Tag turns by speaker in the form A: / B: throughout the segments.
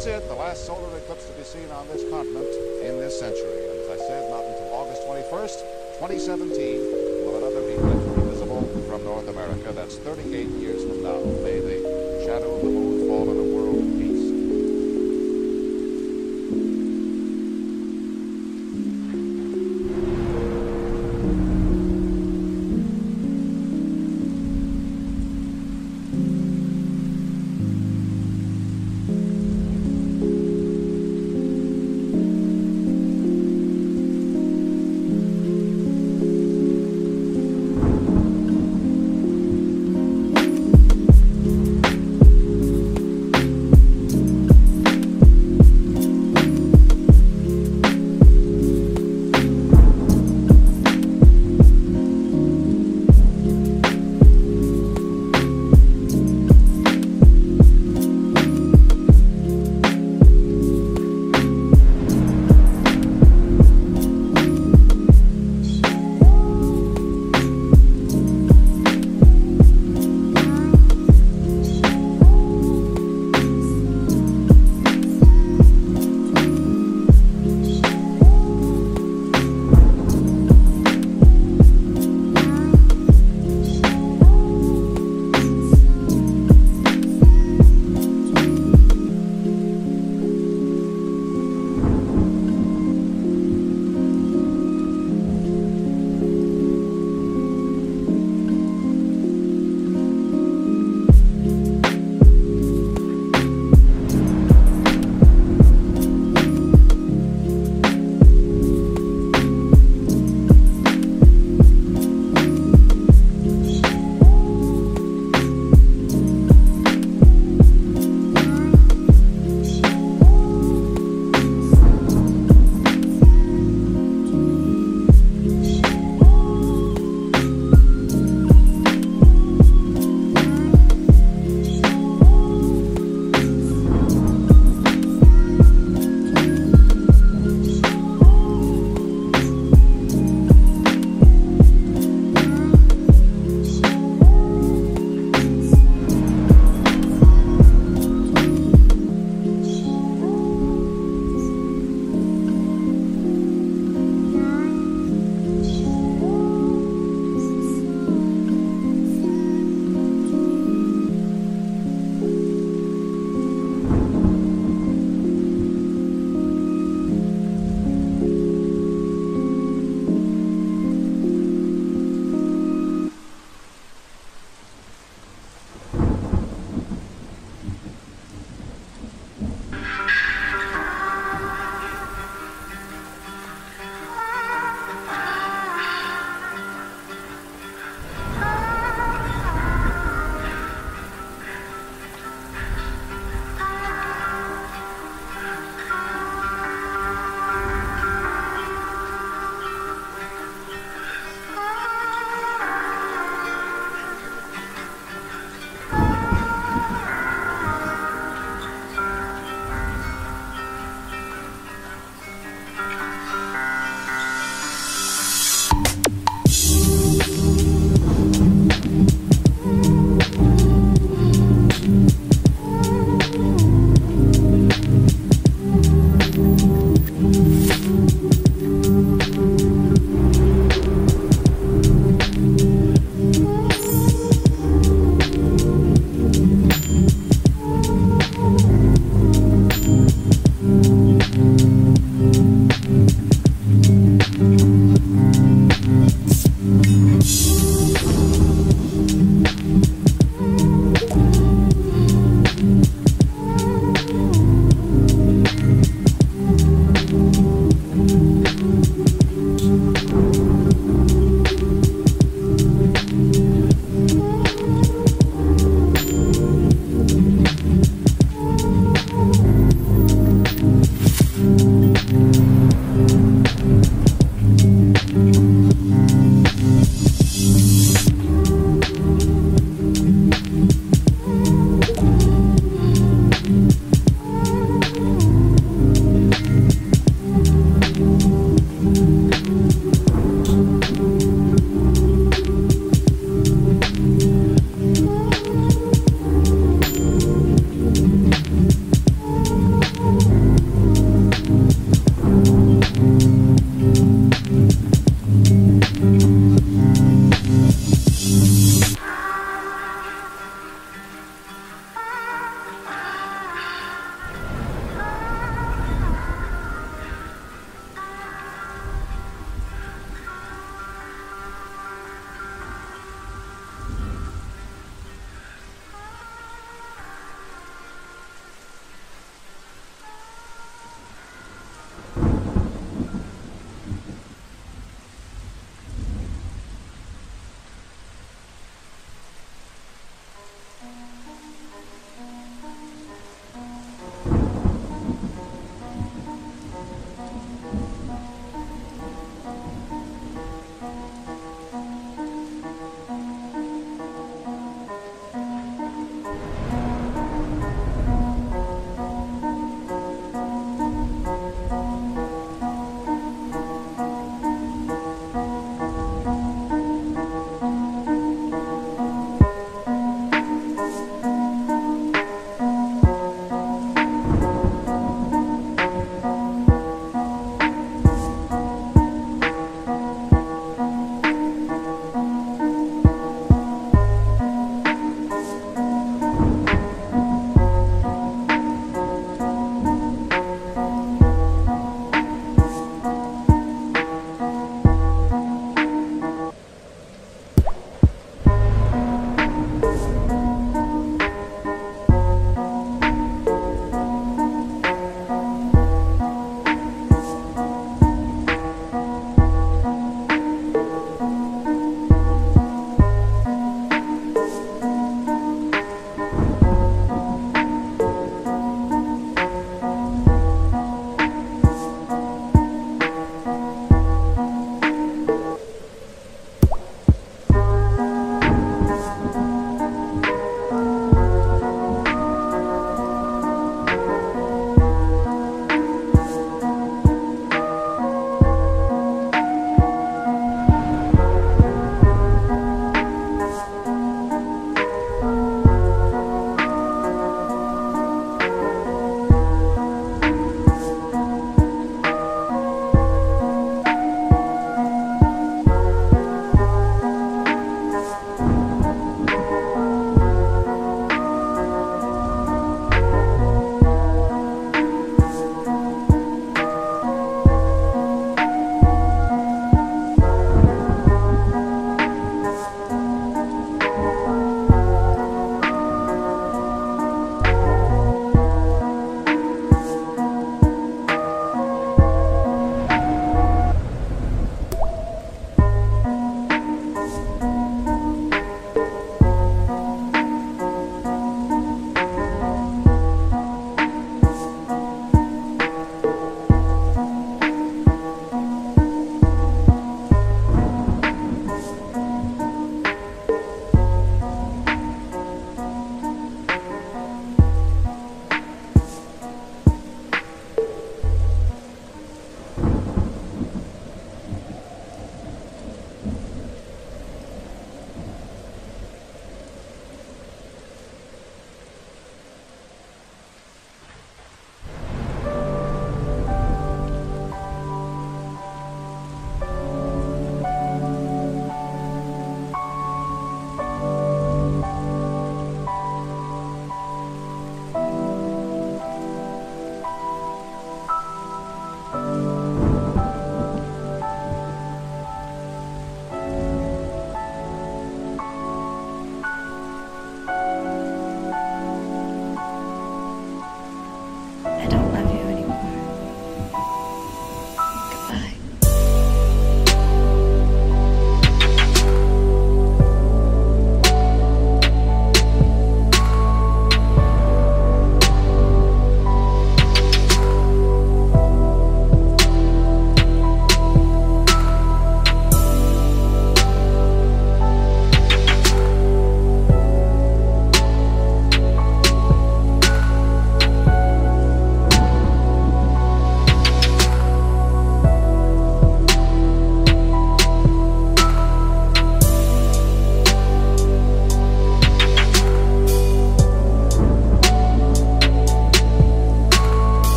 A: That's it, the last solar eclipse to be seen on this continent in this century. And as I said, not until August 21st, 2017, will another eclipse be visible from North America. That's 38 years from now. May the shadow of the moon fall on a world of peace.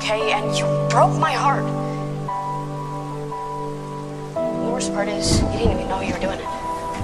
B: okay? And you broke my heart. The worst part is, you didn't even know you were doing it.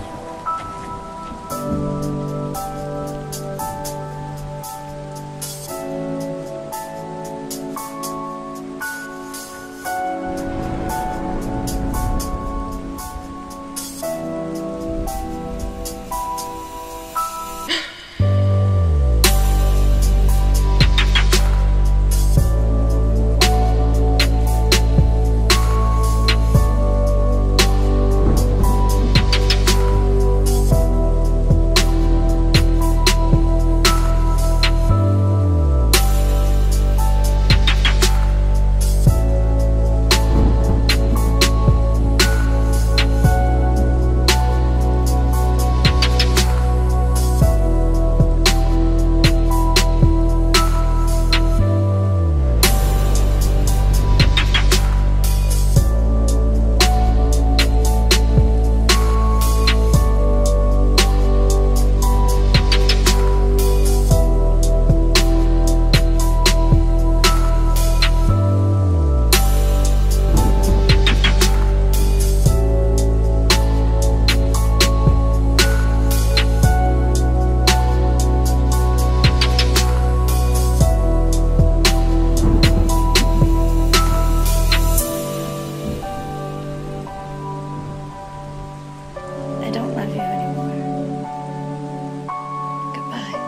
C: I don't love you anymore. Goodbye.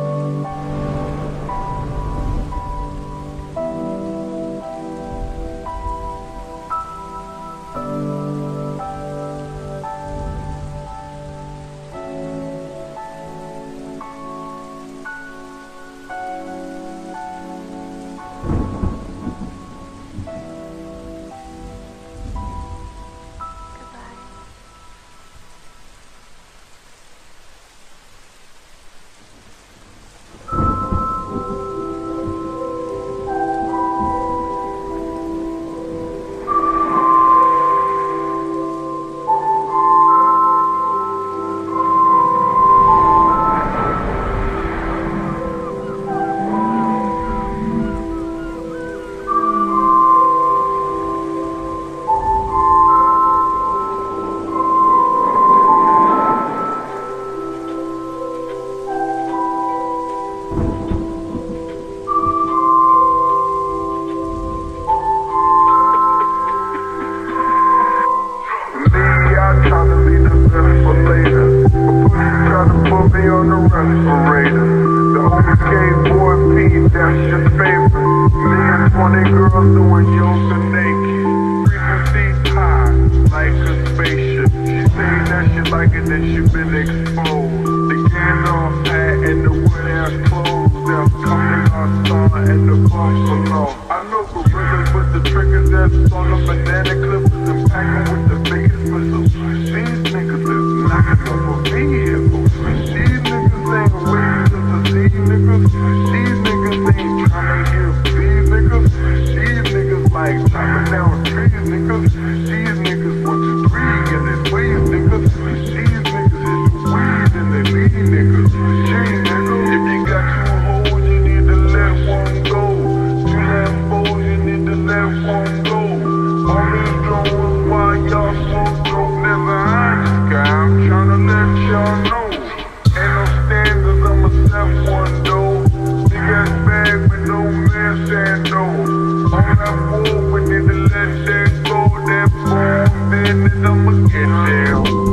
D: That's your favorite. Me and 20 girls doing yoga naked. Frequency high, like a spaceship. She saying that she like it, that she been exposed. The Gandalf hat and the wood ass clothes. They're coming on star and the buffalo. I know gorillas with the triggers that's on the banana clippers and packing with the biggest missiles. These niggas is knocking over vehicles. These niggas ain't real to see niggas. These niggas ain't trying to hear these niggas. These niggas like chopping down trees, niggas. These niggas want to breathe and they please niggas. These niggas is the weed and they lead niggas. Gee nigga, if you got two hoes, you need to let one go. Two Lambos, you need to let one go. All these drones while y'all smoke dope, never hide the sky. I'm tryna let y'all know. Ain't no standards, I'ma set one though. Big ass bag with no man stand no. All that bull, we need to let that go. That bone business, I'ma get down.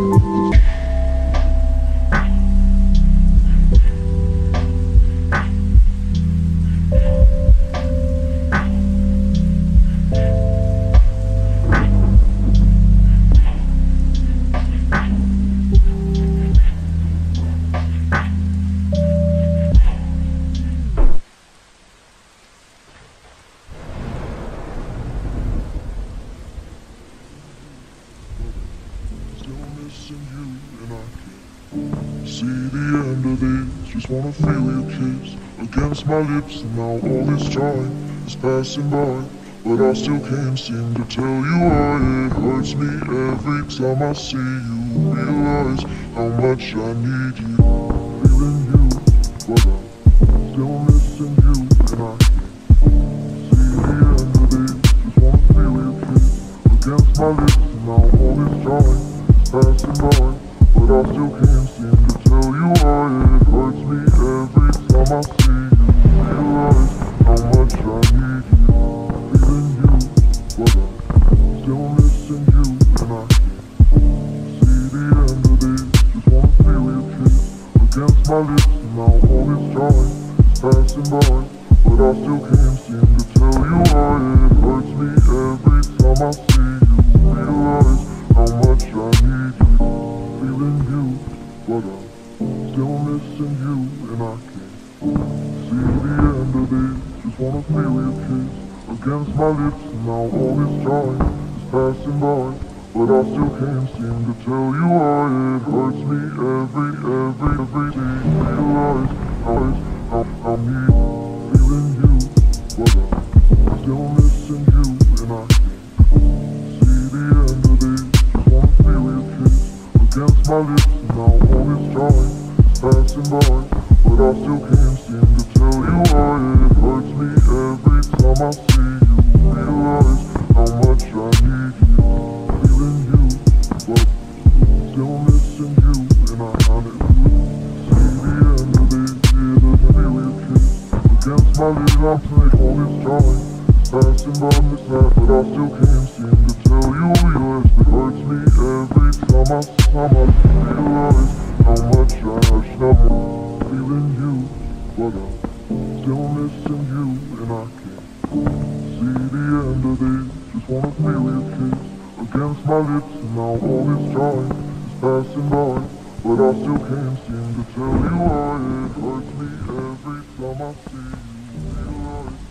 E: See the end of this, just wanna feel your kiss against my lips, and now all this time is passing by, but I still can't seem to tell you why. It hurts me every time I see you, realize how much I need you. Feeling you, but I'm still missing you, and I can't see the my lips and now all this time is passing by, but I still can't seem to tell you why it hurts me every time I see you. Realize how much I need you, feeling you, but I'm still missing you, and I can't see the end of this. Just wanna feel your kiss against my lips and now all this time is passing by, but I still can't seem to tell you why it hurts me every time I see you. Realize how much I need you, feeling you, but I'm still missing you, and I can't see the end of this. Just wanna feel your kiss against my lips and now all this time is passing by, but I still can't seem to tell you why it hurts me every day. Realize how I need feeling you, but I'm still missing you, and I can't see the end of this. Just wanna feel your kiss against my lips and now all this time is passing by, but I still can't seem to tell you why it hurts me every time I see you. Realize how much I need you, feeling you, but still missing you, and I can't see the end of this. Yeah, feel your kiss against my lips, I'm playing all this time is passing by this night, but I still can't seem to tell you yours. It hurts me every time I realize how much I should have feeling you, but I'm still missing you, and I can't see the end of this. Just wanna feel your kiss against my lips and now all this time is passing by, but I still can't seem to tell you why it hurts me every time I see you. Realize